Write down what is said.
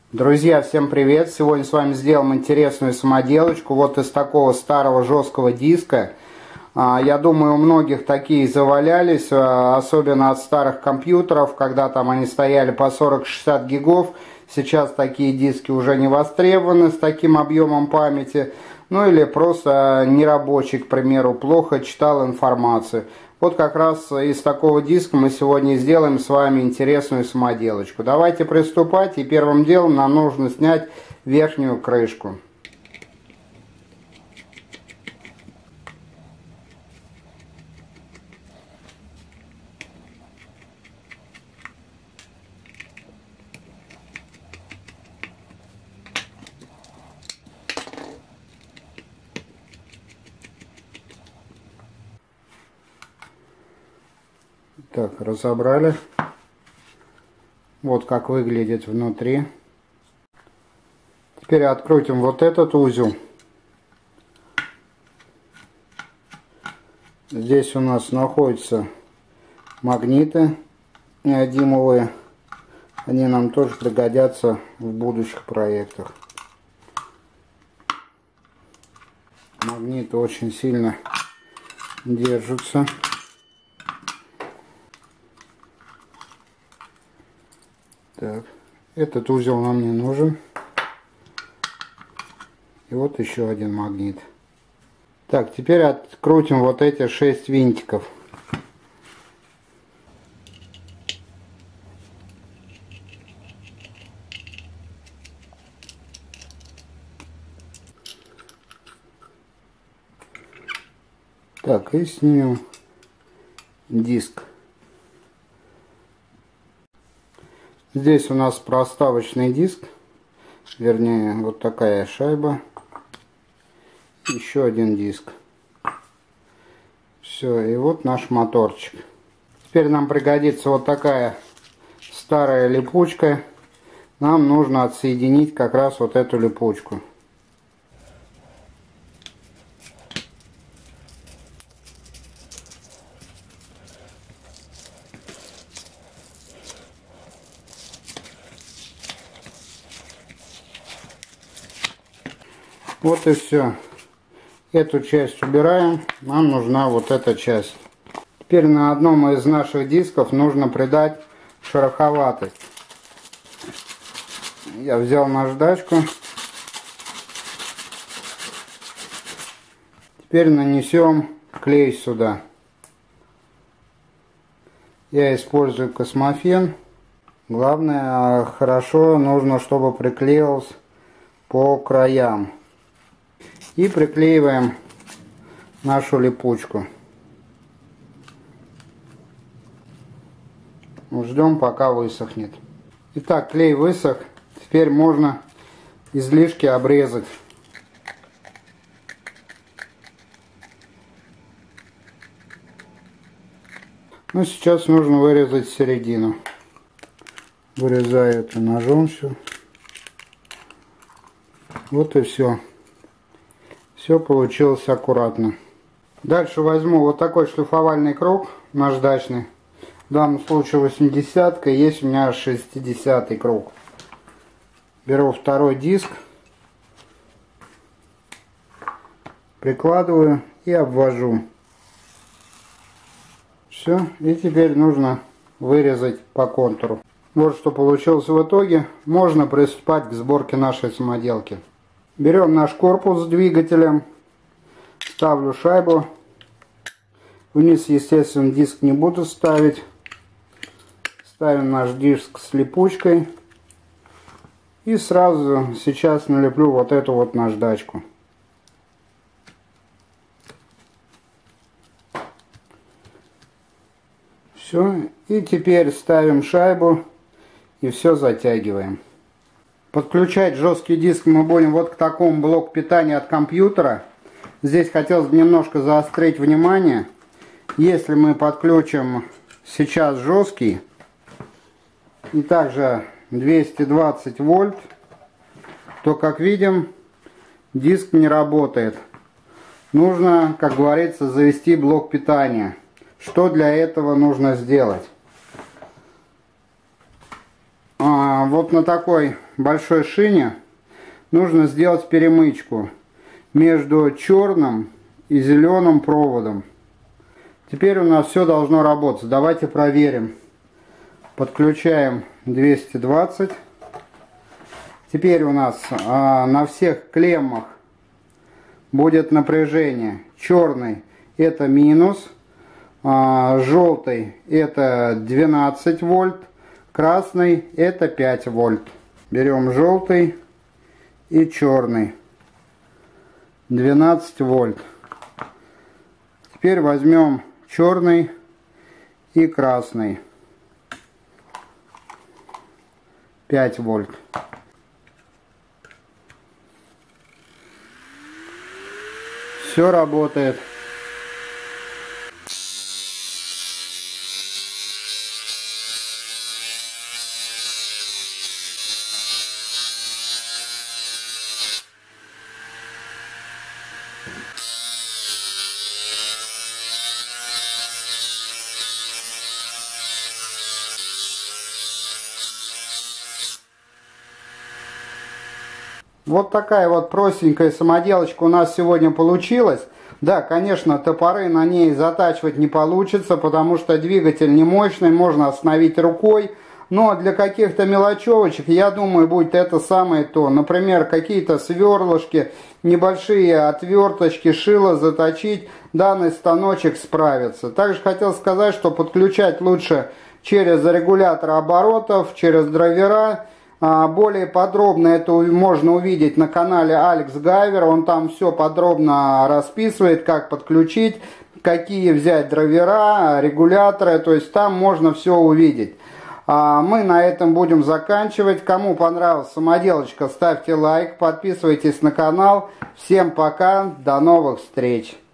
Друзья, всем привет! Сегодня с вами сделаем интересную самоделочку. Вот из такого старого жесткого диска. Я думаю, у многих такие завалялись, особенно от старых компьютеров, когда там они стояли по 40-60 гигов. Сейчас такие диски уже не востребованы с таким объемом памяти. Ну или просто нерабочий, к примеру, плохо читал информацию. Вот как раз из такого диска мы сегодня сделаем с вами интересную самоделочку. Давайте приступать, и первым делом нам нужно снять верхнюю крышку. Так, разобрали. Вот как выглядит внутри. Теперь открутим вот этот узел. Здесь у нас находятся магниты неодимовые. Они нам тоже пригодятся в будущих проектах. Магниты очень сильно держатся. Так, этот узел нам не нужен. И вот еще один магнит. Так, теперь открутим вот эти 6 винтиков. Так, и снимем диск. Здесь у нас проставочный диск, вернее, вот такая шайба, еще один диск. Все, и вот наш моторчик. Теперь нам пригодится вот такая старая липучка. Нам нужно отсоединить как раз вот эту липучку. Вот и все. Эту часть убираем. Нам нужна вот эта часть. Теперь на одном из наших дисков нужно придать шероховатость. Я взял наждачку. Теперь нанесем клей сюда. Я использую космофен. Главное, хорошо нужно, чтобы приклеился по краям. И приклеиваем нашу липучку. Ждем, пока высохнет. Итак, клей высох. Теперь можно излишки обрезать. Ну, сейчас нужно вырезать середину. Вырезаю это ножом все. Вот и все. Все получилось аккуратно. Дальше возьму вот такой шлифовальный круг наждачный. В данном случае 80-ка, есть у меня 60-й круг. Беру второй диск, прикладываю и обвожу. Все, и теперь нужно вырезать по контуру. Вот что получилось в итоге. Можно приступать к сборке нашей самоделки. Берем наш корпус с двигателем, ставлю шайбу. Вниз, естественно, диск не буду ставить. Ставим наш диск с липучкой. И сразу сейчас налеплю вот эту вот наждачку. Все. И теперь ставим шайбу и все затягиваем. Подключать жесткий диск мы будем вот к такому блоку питания от компьютера. Здесь хотелось бы немножко заострить внимание. Если мы подключим сейчас жесткий и также 220 вольт, то, как видим, диск не работает. Нужно, как говорится, завести блок питания. Что для этого нужно сделать? вот на такой большой шине нужно сделать перемычку между черным и зеленым проводом. Теперь у нас все должно работать. Давайте проверим. Подключаем 220. Теперь у нас на всех клеммах будет напряжение. Черный это минус, желтый это 12 вольт, красный это 5 вольт. Берем желтый и черный. 12 вольт. Теперь возьмем черный и красный. 5 вольт. Все работает. Вот такая вот простенькая самоделочка у нас сегодня получилась. Да, конечно, топоры на ней затачивать не получится, потому что двигатель не мощный, можно остановить рукой. Но для каких-то мелочевочек, я думаю, будет это самое то. Например, какие-то сверлышки, небольшие отверточки, шило заточить, данный станочек справится. Также хотел сказать, что подключать лучше через регулятор оборотов, через драйвера. Более подробно это можно увидеть на канале Алекс Гайвер. Он там все подробно расписывает, как подключить, какие взять драйвера, регуляторы. То есть там можно все увидеть. Мы на этом будем заканчивать. Кому понравилась самоделочка, ставьте лайк, подписывайтесь на канал. Всем пока, до новых встреч.